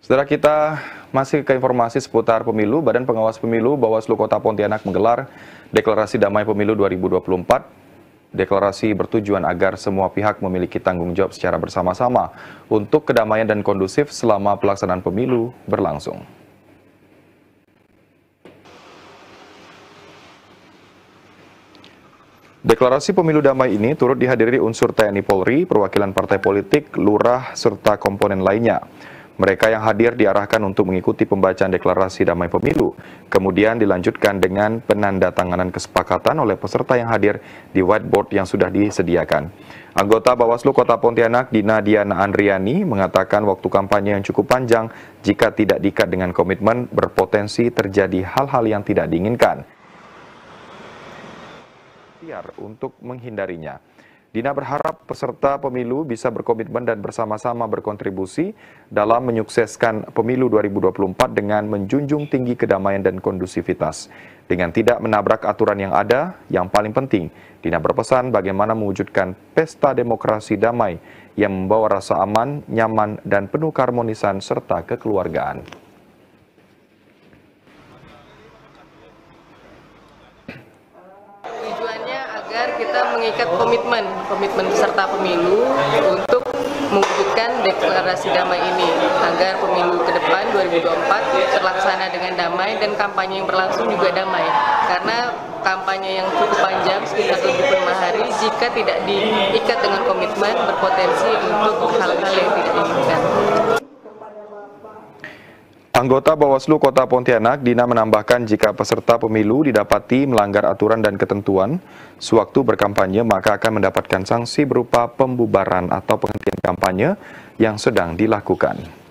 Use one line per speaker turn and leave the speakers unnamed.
Saudara, kita masih ke informasi seputar pemilu. Badan Pengawas Pemilu Bawaslu Kota Pontianak menggelar Deklarasi Damai Pemilu 2024. Deklarasi bertujuan agar semua pihak memiliki tanggung jawab secara bersama-sama untuk kedamaian dan kondusif selama pelaksanaan pemilu berlangsung. Deklarasi pemilu damai ini turut dihadiri unsur TNI Polri, perwakilan partai politik, lurah, serta komponen lainnya. Mereka yang hadir diarahkan untuk mengikuti pembacaan deklarasi damai pemilu, kemudian dilanjutkan dengan penandatanganan kesepakatan oleh peserta yang hadir di whiteboard yang sudah disediakan. Anggota Bawaslu Kota Pontianak, Dina Diana Andriani, mengatakan waktu kampanye yang cukup panjang jika tidak diikat dengan komitmen berpotensi terjadi hal-hal yang tidak diinginkan. Untuk menghindarinya, Dina berharap peserta pemilu bisa berkomitmen dan bersama-sama berkontribusi dalam menyukseskan pemilu 2024 dengan menjunjung tinggi kedamaian dan kondusivitas. Dengan tidak menabrak aturan yang ada, yang paling penting, Dina berpesan bagaimana mewujudkan pesta demokrasi damai yang membawa rasa aman, nyaman, dan penuh keharmonisan serta kekeluargaan.
Agar kita mengikat komitmen peserta pemilu untuk mewujudkan deklarasi damai ini, agar pemilu ke depan 2024 terlaksana dengan damai dan kampanye yang berlangsung juga damai. Karena kampanye yang cukup panjang sekitar 75 hari, jika tidak diikat dengan komitmen, berpotensi untuk hal-hal yang tidak diinginkan.
Anggota Bawaslu Kota Pontianak, Dina menambahkan jika peserta pemilu didapati melanggar aturan dan ketentuan sewaktu berkampanye, maka akan mendapatkan sanksi berupa pembubaran atau penghentian kampanye yang sedang dilakukan.